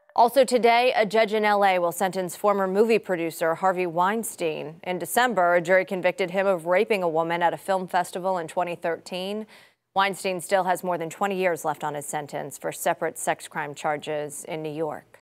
Also today, a judge in L.A. will sentence former movie producer Harvey Weinstein. In December, a jury convicted him of raping a woman at a film festival in 2013. Weinstein still has more than 20 years left on his sentence for separate sex crime charges in New York.